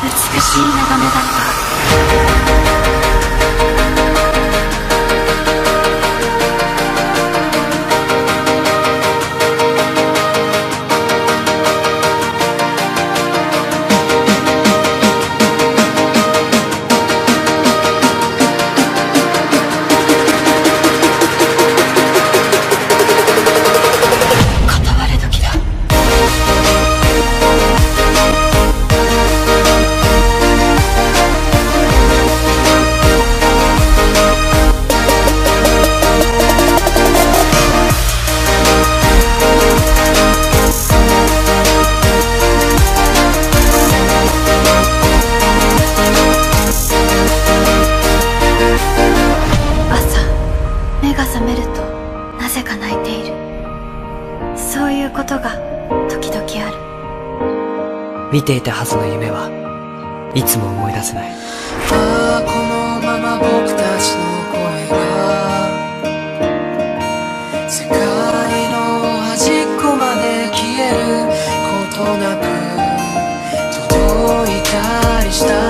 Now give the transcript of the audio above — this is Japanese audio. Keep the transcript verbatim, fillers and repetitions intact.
美しい眺めだった。目が覚めるとなぜか泣いている。そういうことが時々ある。 見ていたはずの夢はいつも思い出せない。 ああこのまま僕たちの声が世界の端っこまで消えることなく届いたりした